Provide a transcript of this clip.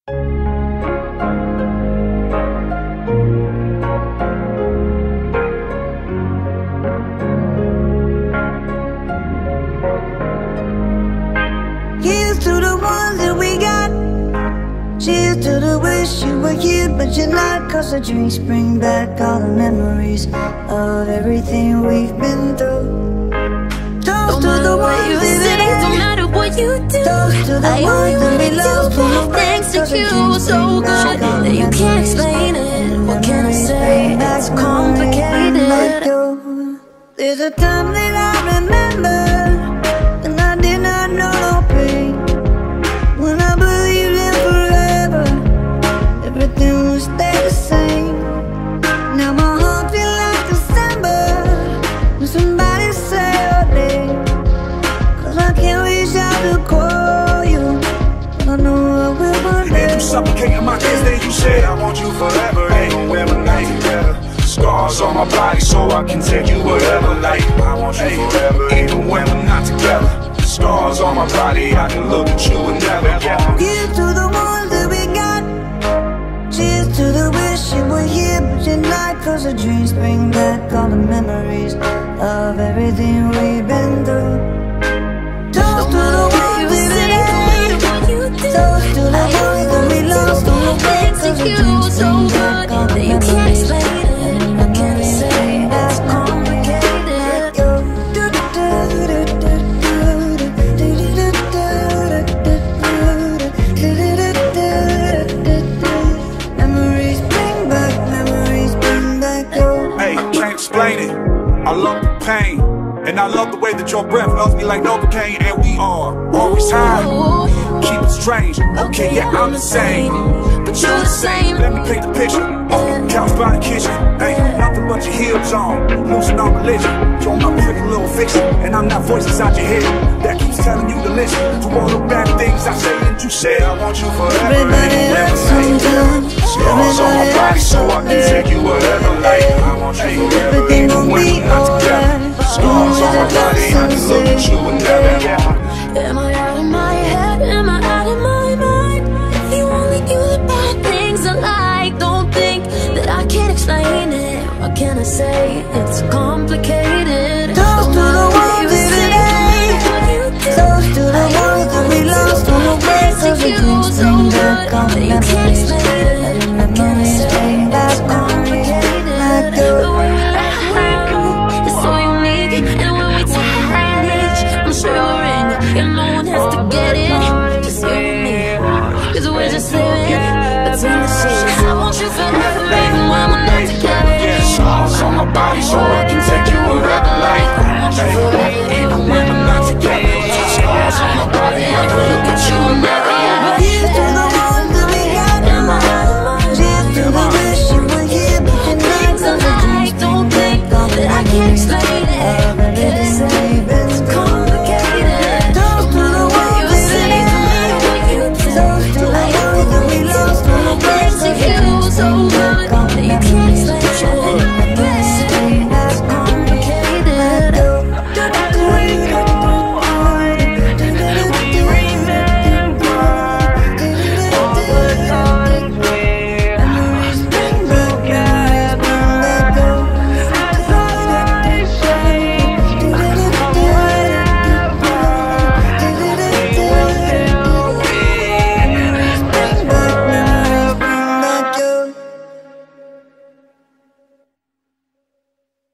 Here's to the ones that we got. Cheers to the wish you were here but you're not. Cause the drinks bring back all the memories of everything we've been through. Toast to the ones that we got. No matter what you do, Toast to the I ones that we lost. thanks to you, so good that you can't explain it. What can I say? It's complicated. There's a time that I remember, and I did not know no pain. When I believed in forever, everything would stay the same. Now my heart feels like December when somebody say your name. Cause I can't reach out to call you, but I know I will one day. And you suffocating my kids, then you said I want you forever. Ain't when we're not together. Scars on my body so I can take you wherever. Like I want you forever, even when we're not together. Scars on my body, I can look at you and never. Here's to the ones that we got. Cheers to the wish you were here but you're not. Cause the dreams bring back all the memories of everything we've been through. Toast to the ones that we got. Toast to the ones that we lost on the way. Cause the dreams bring back all the memories. What can I say? That's complicated. Explain it. I love the pain, and I love the way that your breath loves me like Novocaine. And we are always high. Keep it strange. Okay, yeah, I'm insane, but you're the same. Let me paint the picture. Couch by the kitchen. Ain't nothing but your heels on. Losing all religion. You're my pretty little fiction, and I'm not voice inside your head that keeps telling you to listen to all the bad things I say and you said. I want you forever. Everybody hurts sometimes. Scars on my body so I can take you wherever. Like I want you forever. Everything gon' be alright. Scars on my body, I can look at you and never. Am I out of my head? Am I out of my mind? If you only knew the bad things I like, don't think that I can't explain it. What can I say? It's complicated. Toast to the ones that we got. Toast to the ones that we lost on the way. Cause the dreams bring back all the memories.